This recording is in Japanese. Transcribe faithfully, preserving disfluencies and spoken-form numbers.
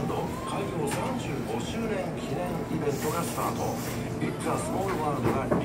ランド開業さんじゅうごしゅうねん記念イベントがスタート。 It's a Small World が